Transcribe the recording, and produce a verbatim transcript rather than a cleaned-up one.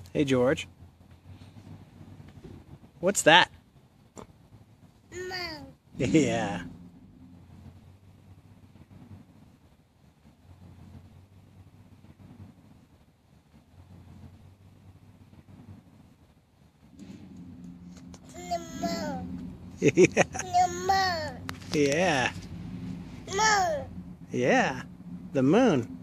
Hey, George. What's that? Moon. Yeah. The moon. Yeah. The moon. Yeah. Moon. Yeah. The moon.